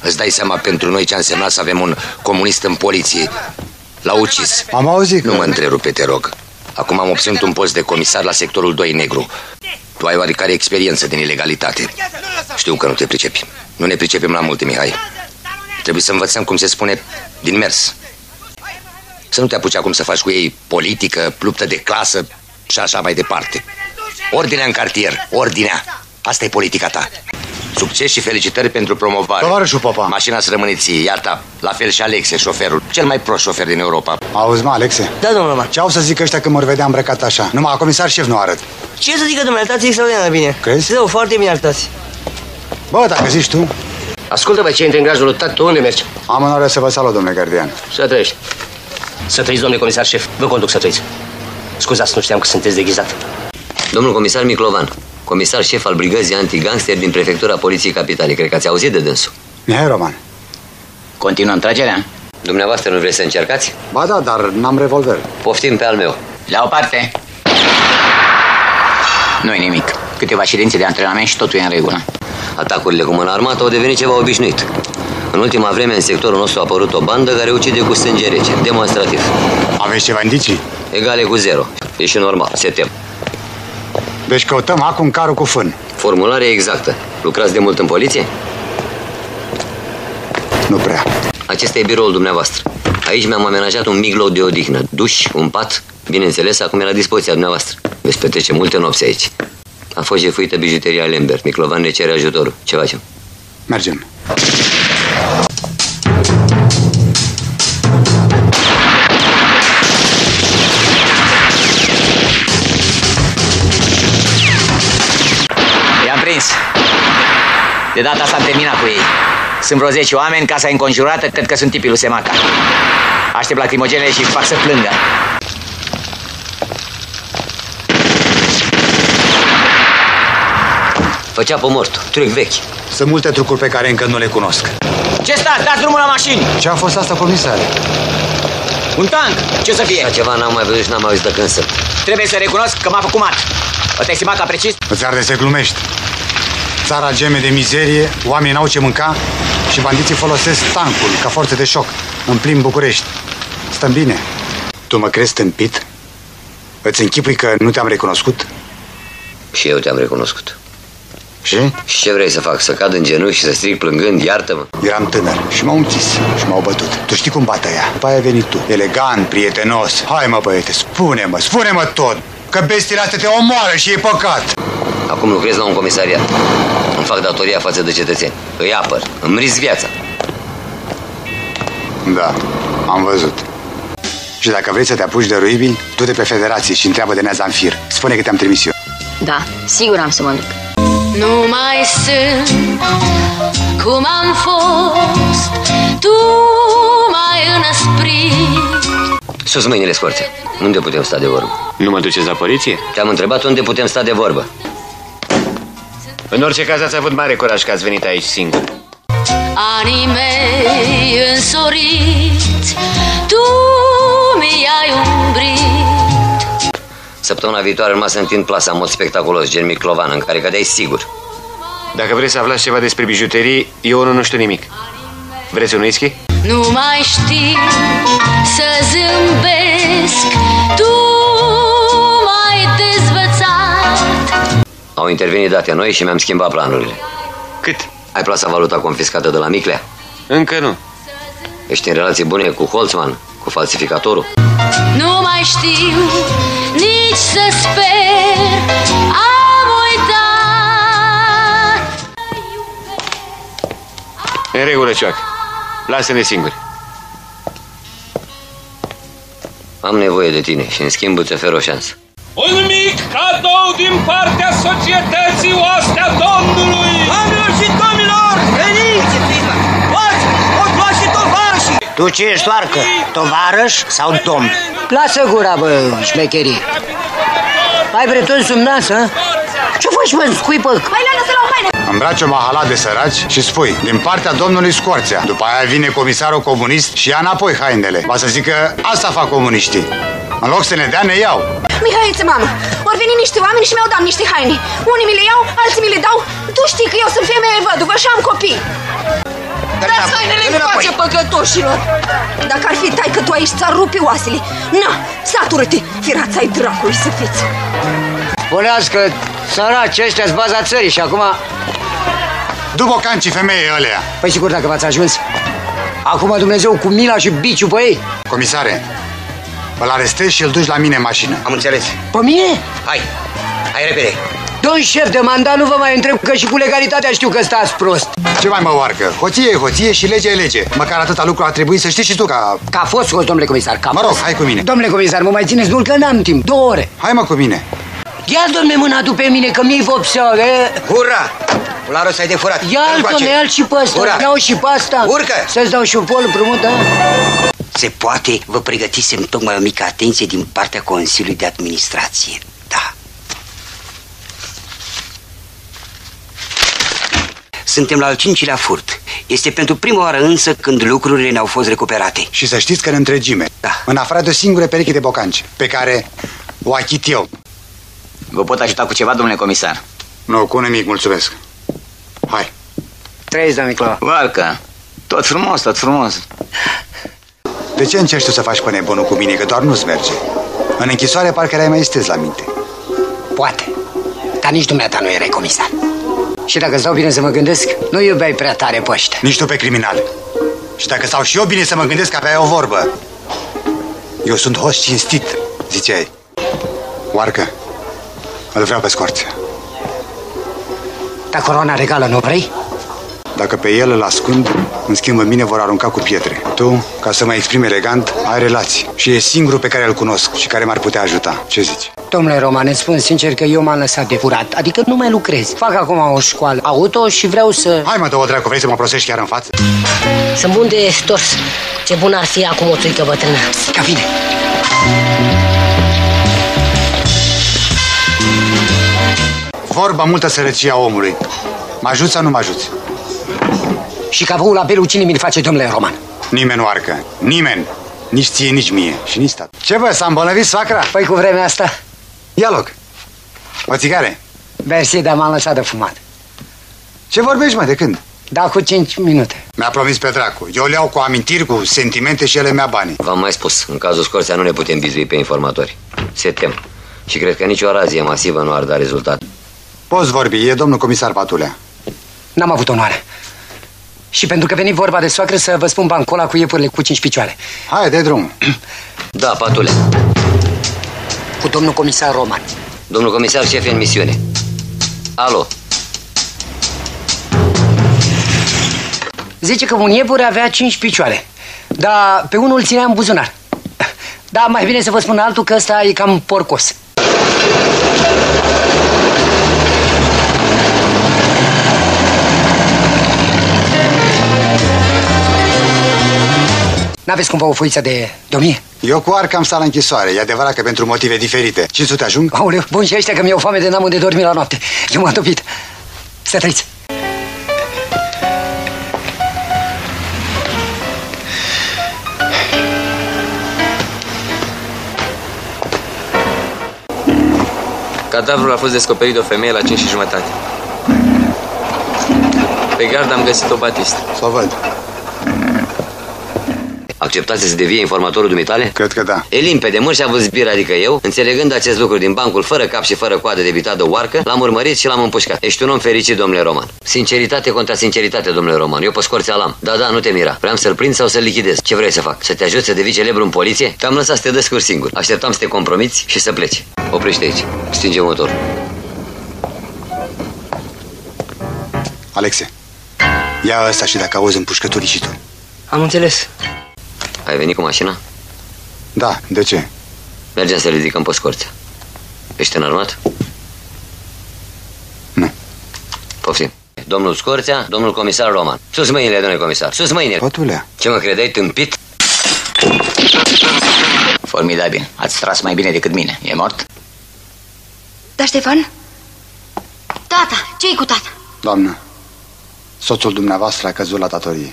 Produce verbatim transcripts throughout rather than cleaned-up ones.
Îți dai seama pentru noi ce a însemnat să avem un comunist în poliție? L-a ucis. Am auzit. Nu mă întrerupe, te rog. Acum am obținut un post de comisar la sectorul doi negru. Tu ai oarecare experiență din ilegalitate. Știu că nu te pricepi. Nu ne pricepem la multe, Mihai. Trebuie să învățăm, cum se spune, din mers. Să nu te apuci acum să faci cu ei politică, luptă de clasă și așa mai departe. Ordinea în cartier, ordinea. Asta e politica ta. Succes și felicitări pentru promovare. Tovarășul Popa. Mașina să rămâne ție, iată, la fel și Alexe, șoferul. Cel mai prost șofer din Europa. Auzi, mă, Alexe? Da, domnule Omar. Ce au să zic ăștia când mă vedea îmbrăcat așa? Numai comisar șef nu arăt. Ce să zică, domnule, arătați extraordinar bine. Crezi? Zău, foarte bine arătați. Bă, dacă zici tu. Ascultă-mă, ce intri în gajul lui tău, tu unde mergi? Am onoarea să vă salut, domnule gardian. Să trăiești. Să trăiți, domnule comisar șef. Vă conduc să trăiți. Scuzați, nu știam că sunteți deghizat. Domnul comisar Miclovan, comisar șef al brigăzii antigangster din prefectura Poliției Capitalei. Cred că ați auzit de dânsul. Mihai Roman. Continuăm tragerea. Dumneavoastră nu vreți să încercați? Ba da, dar n-am revolver. Poftim pe al meu. La o parte. Nu-i nimic. Câteva ședințe de antrenament și totul e în regulă. Atacurile cu mâna armată au devenit ceva obișnuit. În ultima vreme, în sectorul nostru a apărut o bandă care ucide cu sânge rece, demonstrativ. Aveți ceva indicii? Egale cu zero. E și normal, se tem. Deci căutăm acum carul cu fân. Formularea exactă. Lucrați de mult în poliție? Nu prea. Acesta e biroul dumneavoastră. Aici mi-am amenajat un mic loc de odihnă, duș, un pat. Bineînțeles, acum e la dispoziția dumneavoastră. Veți petrece multe nopți aici. A fost jefuită bijuteria Lambert. Miclovan ne cere ajutorul. Ce facem? Mergem. I-am prins. De data asta am terminat cu ei. Sunt vreo zece oameni, casa e înconjurată, cred că sunt tipii lui Semaca. Aștept lacrimogenele și fac să plângă. Făcea pe mort, truc vechi. Sunt multe trucuri pe care încă nu le cunosc. Ce stați? Dați drumul la mașini! Ce a fost asta, comisare? Un tank! Ce să fie? Așa ceva n-am mai văzut și n-am mai auzit de când să. Trebuie să recunosc că m-a făcut mat. Ăsta-i Semaca precis? Îți arde să glumești. Țara geme de mizerie, oamenii n-au ce mânca și bandiții folosesc tancul ca forță de șoc în plin București. Stăm bine. Tu mă crezi tâmpit? Îți închipui că nu te-am recunoscut? Și eu te-am recunoscut. Și? Și ce vrei să fac? Să cad în genunchi și să strig plângând? Iartă-mă. Eram tânăr și m-au închis și m-au bătut. Tu știi cum bată ea? După aia ai venit tu. Elegant, prietenos. Hai mă băiete, spune-mă, spune-mă tot. Că bestiile astea te omoară și e păcat. Acum lucrez la un comisariat. Îmi fac datoria față de cetățeni. Îi apăr, îmi risc viața. Da, am văzut. Și dacă vrei să te apuci de ruibil, du-te pe federație și întreabă de Neazanfir. Spune că te-am trimis eu. Da, sigur am să mă duc. Nu mai sunt cum am fost, tu m-ai înăsprit. Sus mâinile, Scorțea. Unde putem sta de vorbă? Nu mă duceți la poliție? Te-am întrebat unde putem sta de vorbă. În orice caz ați avut mare curaj că ați venit aici singur. Anii mei însoriți, tu mi-ai umbrit. Săptămâna viitoare urma să întind plasa în mod spectaculos, gen Miclovan, în care cădeai sigur. Dacă vreți să aflați ceva despre bijuterii, eu nu știu nimic. Vreți un whisky? Nu mai știu să zâmbesc, tu m-ai dezvățat. Au intervenit date noi și mi-am schimbat planurile. Cât? Ai plasa valuta confiscată de la Miclea? Încă nu. Ești în relații bune cu Holtzman, cu falsificatorul? Nu mai știu nici să sper, am uitat. În regulă, cioacă. Lasă-ne singuri. Am nevoie de tine și în schimb îți ofer o șansă. Un mic cadou din partea societății Oastea Domnului! Doamnelor și domnilor, veniți! Luați, o lua și tovarășii! Tu ce ești, soarcă? Tovarăș sau domn? Lasă gura, bă, șmecherii. Ai breton sub nas, hă? Ce faci, mă, scuipă? Mai lasă la o haină! Îmbraci o mahala de săraci și spui: din partea domnului Scorțea. După aia vine comisarul comunist și ia înapoi hainele. Va să zică: asta fac comuniștii. În loc să ne dea, ne iau. Mihaiță, mamă, ori veni niște oameni și mi-au dat niște haine. Unii mi le iau, alții mi le dau. Tu știi că eu sunt femeie văduvă și am copii. Dați hainele în face, păcătoșilor! Dacă ar fi taică tu aici, ți-ar rupe oasele. Na, satură-te, firața-i dracului să fiți! Spuneați-că săraci ăștia-s baza țării și acum... După cancii femeie ălea. Păi sigur, dacă v-ați ajuns. Acum Dumnezeu cu mila și biciu pe ei. Comisare, îl arestezi și îl duci la mine în mașină. Am înțeles. Pe mine? Hai, hai repede. Domn șef de mandat, nu vă mai întreb, că și cu legalitatea știu că stați prost. Ce mai mă oarcă? Hoție e hoție și lege e lege. Măcar atâta lucru ar trebui să știi și tu ca... Ca fost scos, domnule comisar, ca Mă rog, fost. hai cu mine. Domnule comisar, mă mai țineți mult că n-am timp, două ore. Hai mă cu mine. Ia, domnule, mâna tu pe mine, că mi-i vopseală. Hurra! La rost ai de furat. Ia-l, domnule, ia-l și pe ăsta. Ia-o și pe asta. Urcă! Să-ți dau și un pol împrumut, da? Se poate, vă pregătisem tocmai o mică atenție din partea Consiliului de Administrație. Da. Suntem la al cincilea furt. Este pentru prima oară însă când lucrurile ne-au fost recuperate. Și să știți că în întregime, da. În afară de o singură pereche de bocanci, pe care o achit eu. Vă pot ajuta cu ceva, domnule comisar? Nu, cu nimic, mulțumesc. Hai. Trăiți, domnule Clova. Varcă, tot frumos, tot frumos. De ce încerci tu să faci pe nebunul cu mine, că doar nu-ți merge? În închisoare parcă erai mai estes la minte. Poate, dar nici dumneata nu erai comisar. Și dacă stau bine să mă gândesc, nu iubeai prea tare pe ăștia. Nici tu pe criminal. Și dacă stau și eu bine să mă gândesc, aveai o vorbă. Eu sunt host cinstit, ziceai. Oarcă, îl vreau pe Scorță. Dar coroana regală nu vrei? Dacă pe el îl ascund, în schimb în mine vor arunca cu pietre. Tu, ca să mă exprimi elegant, ai relații. Și e singurul pe care îl cunosc și care m-ar putea ajuta. Ce zici? Domnule Roman, îți spun sincer că eu m-am lăsat de furat. Adică nu mai lucrez. Fac acum o școală auto și vreau să... Hai mă, dă-o dracu, vrei să mă prostești chiar în față? Sunt bun de stors. Ce bun ar fi acum o țuică bătrână. Ca vine. Vorba multă sărăcia omului. Mă ajuți sau nu mă ajuți? Și capul la belul cine mi-l face, domnule Roman? Nimeni nu arcă. Nimeni. Nici ție, nici mie. Și nici stat. Ce bă, s-a îmbolnăvit soacra? Păi cu vremea asta. Ia loc. O țigare? Mersi, dar m-am lăsat de fumat. Ce vorbești, mă, de când? Da, cu cinci minute. Mi-a promis pe dracu. Eu le iau cu amintiri, cu sentimente și ele mi-a banii. V-am mai spus, în cazul Scorțea nu ne putem bizui pe informatori. Se tem. Și cred că nicio razie masivă nu ar da rezultat. Poți vorbi, e domnul comisar Patulea. N-am avut onoare. Și pentru că veni vorba de soacră, să vă spun bancola cu iepurile cu cinci picioare. Hai, de drum. Da, Patule. Cu domnul comisar Roman. Domnul comisar șef în misiune. Alo. Zice că un iepure avea cinci picioare, dar pe unul îl ținea în buzunar. Dar mai bine să vă spun altul că ăsta e cam porcos. N-aveți cumva o foiță de domnie? Eu cu arca am stat la închisoare. E adevărat că pentru motive diferite. cinci sute ajung? Aoleu, bun, și ăștia că mi-au foame de n-am unde dormi la noapte. Eu m-am topit. Să trăiți. Cadavrul a fost descoperit de o femeie la cinci și jumătate. Pe gard am găsit o batistă. Să o văd. Acceptați să devie informatorul dumitale? Cred că da. E limpede, mârși a văzbir, adică eu, înțelegând acest lucru din bancul fără cap și fără coadă de bitat de oarcă, l-am urmărit și l-am împușcat. Ești un om fericit, domnule Roman. Sinceritate contra sinceritate, domnule Roman. Eu pe Scorțea l-am. Da, da, nu te mira. Vreau să-l prind sau să-l lichidez. Ce vrei să fac? Să te ajut să devii celebru în poliție? Te-am lăsat să te descurci singur. Așteptam să te compromiți și să pleci. Oprește aici. Stinge motorul. Alexe, ia ăsta și dacă auzi împușcăturii și tu. Am înțeles. Ai venit cu mașina? Da, de ce? Mergem să ridicăm pe Scorțea. Ești înarmat? Nu. Poftim. Domnul Scorțea, domnul comisar Roman. Sus mâinile, domnule comisar, sus mâinile. Patulea. Ce mă credeai, tâmpit? Formidabil. Ați tras mai bine decât mine. E mort? Da, Ștefan? Tata, ce-i cu tata? Doamnă, soțul dumneavoastră a căzut la datorie.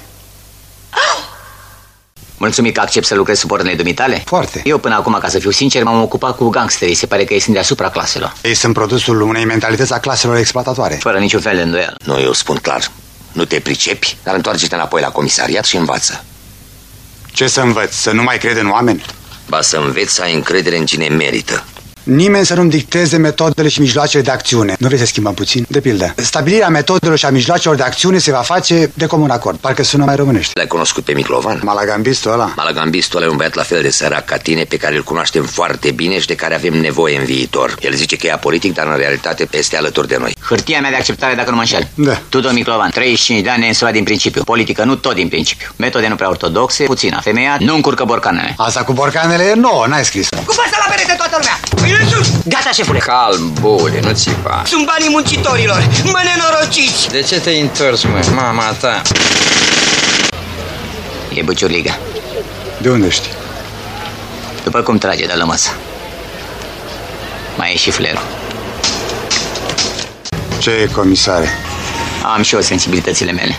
Mulțumit că accept să lucrez sub ordinele dumitale? Foarte. Eu până acum, ca să fiu sincer, m-am ocupat cu gangsterii. Se pare că ei sunt deasupra claselor. Ei sunt produsul unei mentalități a claselor exploatatoare. Fără niciun fel de îndoială. Nu, eu spun clar. Nu te pricepi? Dar întoarce-te înapoi la comisariat și învață. Ce să învăț? Să nu mai cred în oameni? Ba să înveți să ai încredere în cine merită. Nimeni să nu-mi dicteze metodele și mijloacele de acțiune. Nu vrei să schimbăm puțin? De pildă, stabilirea metodelor și a mijloacelor de acțiune se va face de comun acord. Parcă sună mai românește. L-ai cunoscut pe Miclovan? Malagambistul ăla? Malagambistul ăla e un băiat la fel de sărac ca tine, pe care îl cunoaștem foarte bine și de care avem nevoie în viitor. El zice că e apolitic, dar în realitate este alături de noi. Hârtia mea de acceptare, dacă nu mă înșel. Da. Tudor Miclovan, treizeci și cinci de ani, neînsurat din principiu. Politică, nu tot din principiu. Metode nu prea ortodoxe, puțin afemeiat, nu încurcă borcanele. Asta cu borcanele e nouă, n-ai scris. Cu fața la perete toată lumea! Gata, șefule! Calm, bule, nu țipa. Sunt banii muncitorilor, mă nenorociți! De ce te-ai întors, mă, mama ta? E Buciurliga. De unde știi? După cum trage de la masă. Mai e și flerul. Ce e, comisare? Am și eu sensibilitățile mele.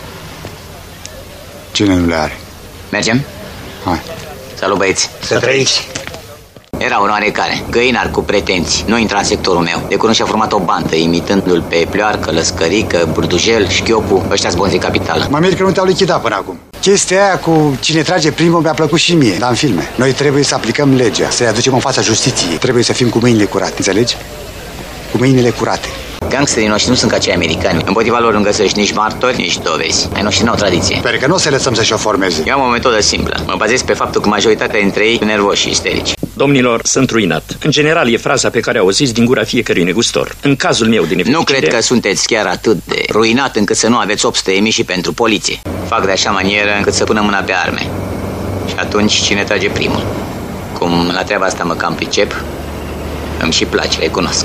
Cine nu le are? Mergem? Hai. Salut, băieți. Să trăiți. Era un oarecare, găinar cu pretenții. Nu intra în sectorul meu. De curând și-a format o bandă, imitându-l pe Pleoarcă, Lăscărică, Burdujel, Șchiopu. Ăștia-s bonzi de capitală. Mă mir că nu te-au lichidat până acum. Chestia aia cu cine trage primul mi-a plăcut și mie, dar în filme. Noi trebuie să aplicăm legea, să-i aducem în fața justiției. Trebuie să fim cu mâinile curate, înțelegi? Cu mâinile curate. Gangsterii noștri nu sunt ca cei americani. Împotriva lor nu găsești nici martori, nici dovezi. Ai noștri n-au tradiție. Sper că nu o să lăsăm să-și o formeze. Eu am o metodă simplă. Mă bazez pe faptul că majoritatea dintre ei sunt nervoși și isterici. Domnilor, sunt ruinat. În general e fraza pe care auziți din gura fiecărui negustor. În cazul meu din nefericire... Nu cred că sunteți chiar atât de ruinat încât să nu aveți opt sute de mii și pentru poliție. Fac de așa manieră încât să pună mâna pe arme. Și atunci cine trage primul? Cum la treaba asta mă cam pricep, îmi și place, recunosc.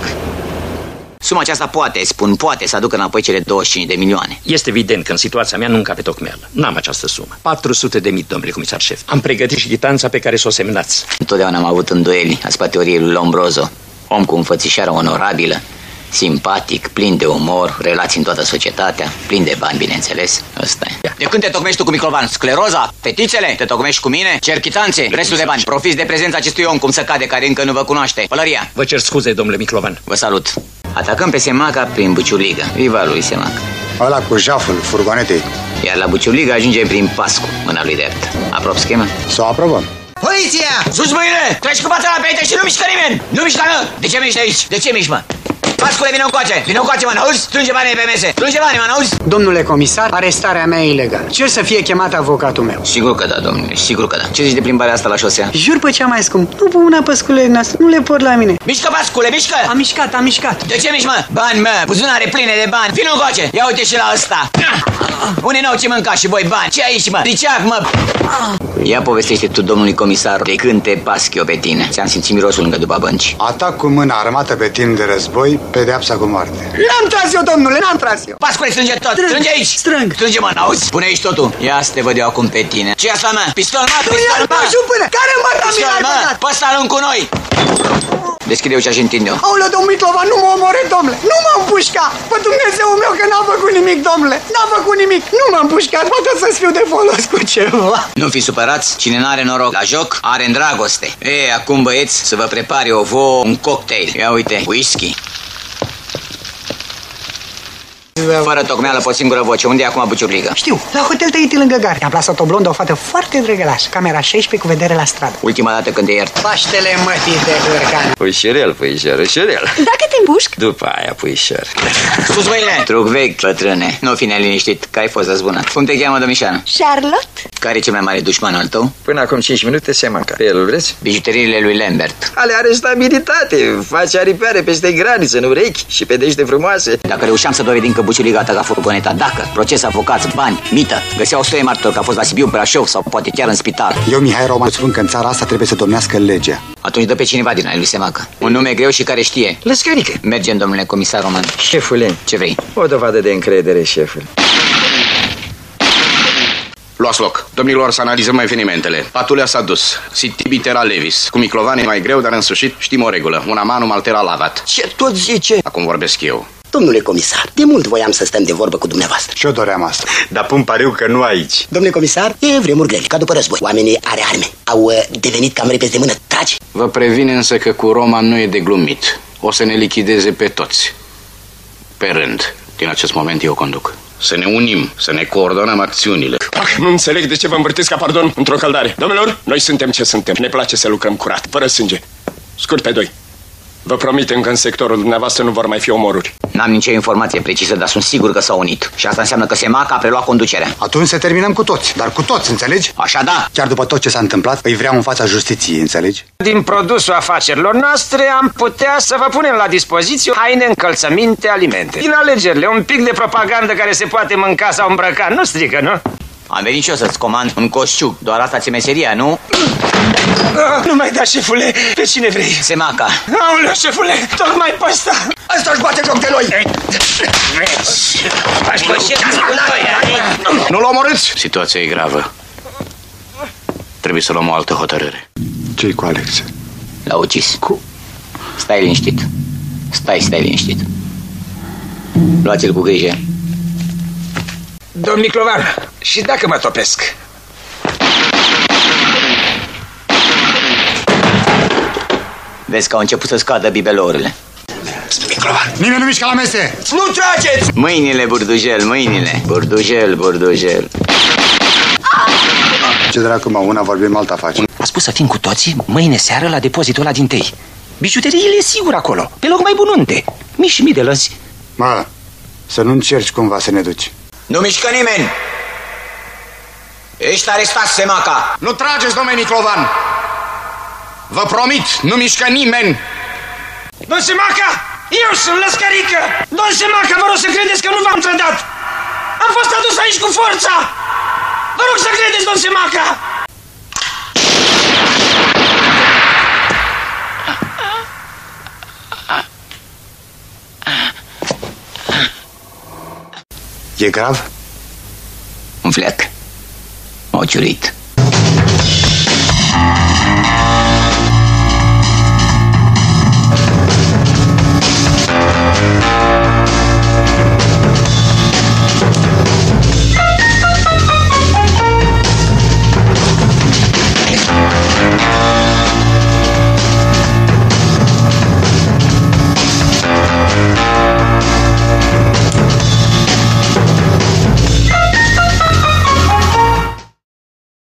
Suma aceasta poate, spun, poate să aducă înapoi cele douăzeci și cinci de milioane. Este evident că în situația mea nu încape tocmeală. N-am această sumă. patru sute de mii, domnule comisar șef. Am pregătit și chitanța pe care să o semnați. Întotdeauna am avut îndoieli asupra teoriei lui Lombroso. Om cu înfățișare onorabilă, simpatic, plin de umor, relații în toată societatea, plin de bani, bineînțeles. Ăsta e. De când te tocmești tu cu Miclovan? Scleroza? Fetițele? Te tocmești cu mine? Cer chitanțe? Restul de bani. Profiți de prezența acestui om, cum să cade, care încă nu vă cunoaște. Pălăria. Vă cer scuze, domnule Miclovan. Vă salut. Atacăm pe Semaca prin Buciurliga. Viva lui Semaca. Ăla cu jaful furgonetei. Iar la Buciurliga ajungem prin Pascu, mâna lui drept. Aprop schema? Să o aprobăm. Poliția! Sus mâine! Treci cu fața la perete și nu mișcă nimeni! Nu mișcă, nu! De ce miști aici? De ce miști, mă? Pascule, vină încoace! Vină încoace, mă, n-auzi? Strânge banii pe mese! Strânge banii, mă, n-auzi? Domnule comisar, arestarea mea e ilegală. Cer să fie chemat avocatul meu. Sigur că da, domnule, sigur că da. Ce zici de plimbarea asta la șosea? Jur pe cea mai scump. Nu pun mâna pe sculele noastre, nu le pot la mine. Mișcă, Pascule, mișcă! Am mișcat, am mișcat. De ce miști, mă? Bani, mă, buzunare pline de bani. Vină încoace! Ia uite și la ăsta! Unii n-au ce mânca și voi bani. Ce aici, mă? Riceac, mă! Ia povestește tu, domnului comisar, de când te pasc eu pe tine. Ți-am simțit mirosul lângă după bănci. Atac cu mâna armată pe timp de război, pedeapsa cu moarte. N-am tras eu, domnule, n-am tras eu. Pascule, strânge tot, strâng, strânge aici. Strâng. Strânge, mă, n-auzi? Pune aici totul. Ia să te văd eu acum pe tine. Ce asta, mă? Pistol, mă? Pistol, mă? Până. Care mă, Pistol, mă? Pe ăsta lung cu noi. Deschide-o ce aș întinde eu. Aoleu, domnul Miclovan, nu mă omorât, domnule. Nu m-am împușcat. Pe Dumnezeul meu că n-am făcut nimic, domnule. N-am făcut nimic. Nu m-am împușcat. Poate să-ți fiu de folos cu ceva. Nu fi supărați. Cine n-are noroc la joc, are în dragoste. E, acum, băieți, să vă prepare o vouă un cocktail. Ia uite, whisky. Fără tocmeală, pe o singură voce. Unde e acum Buciurliga? Știu, la hotel Tahiti lângă gard. I-am plasat o blondă, o fată foarte drăgălașă. Camera șaisprezece cu vedere la stradă. Ultima dată când te iert. Paștele mătii de hârcan. Puișorel, puișor, șorel. Dacă te îmbușc? După aia, puișor. Sus mâinile! Truc vechi, bătrâne. Nu fi neliniștit, că ai fost răzbunat. Cum te cheamă, domnișoară? Charlotte? Care e cel mai mare dușman al tău? Până acum cinci minute se manca. Pe el vreți? Bijuteriile lui Lambert. Ale are stabilitate. Face aripioare peste graniță, în urechi și pedește frumoase. Dacă reușeam să dovedim că Buciurliga a atacat furgoneta, dacă proces, avocați, bani, mită, găseau o sută martori că a fost la Sibiu, Brașov sau poate chiar în spital. Eu, Mihai Roman, spun că în țara asta trebuie să domnească legea. Atunci dă pe cineva din ai lui Semaca. Un nume greu și care știe. Lăscărică. Mergem, domnule comisar Roman. Șefule. Ce vrei? O dovadă de încredere, șeful. Luați loc. Domnilor, să analizăm evenimentele. Patulea s-a dus. Sitibitera Levis. Cu Miclovan e mai greu, dar în sfârșit știm o regulă. Una manum altera lavat. Ce tot zice? Acum vorbesc eu. Domnule comisar, de mult voiam să stăm de vorbă cu dumneavoastră. Și eu doream asta. Dar pun pariu că nu aici. Domnule comisar, e vremuri grele, ca după război. Oamenii are arme. Au uh, devenit cam repezi de mână. Tragi. Vă previn însă că cu Roman nu e de glumit. O să ne lichideze pe toți. Pe rând. Din acest moment eu conduc. Să ne unim, să ne coordonăm acțiunile. Ah, nu înțeleg de ce vă învârtiți ca pardon într-o căldare. Domnilor, noi suntem ce suntem. Ne place să lucrăm curat, fără sânge. Scurt pe doi. Vă promitem că în sectorul dumneavoastră nu vor mai fi omoruri. N-am nicio informație precisă, dar sunt sigur că s-au unit. Și asta înseamnă că Semaca a preluat conducerea. Atunci să terminăm cu toți, dar cu toți, înțelegi? Așa da. Chiar după tot ce s-a întâmplat, îi vreau în fața justiției, înțelegi? Din produsul afacerilor noastre am putea să vă punem la dispoziție haine, încălțăminte, alimente. Din alegerile, un pic de propagandă care se poate mânca sau îmbrăca, nu strică, nu? Am venit și eu să-ți comand un coșciuc. Doar asta ți-e meseria, nu? Ah, nu mai da, șefule. Pe cine vrei? Semaca. Aoleu, șefule, tocmai pe ăsta. Ăsta își bate joc de noi. Nu-l omorâți! Situația e gravă. Trebuie să luăm o altă hotărâre. Ce-i cu Alex? L-a ucis. Cu? Stai liniștit. Stai, stai liniștit. Luați-l cu grijă. Domn Miclovan, și dacă mă topesc? Vezi că au început să scadă bibelourile. Miclovan, nimeni nu mișcă la mese! Nu trageți! Mâinile, Burdujel, mâinile. Burdujel, Burdujel. Ce dracu, mă, una vorbim, alta facem. A spus să fim cu toții mâine seară la depozitul ăla din tâi. Bijuteriile e sigur acolo, pe loc mai bun unde. Mii și mii de lăzi. Mă, să nu încerci cumva să ne duci. Nu mișcă nimeni! Ești arestat, Semaca! Nu trageți, domnule Miclovan! Vă promit, nu mișcă nimeni! Domn Semaca! Eu sunt Lăscărică! Domn Semaca, vă rog să credeți că nu v-am trădat! Am fost adus aici cu forța! Vă rog să credeți, domn Semaca! E grav? Un fleac. M-au ciurit.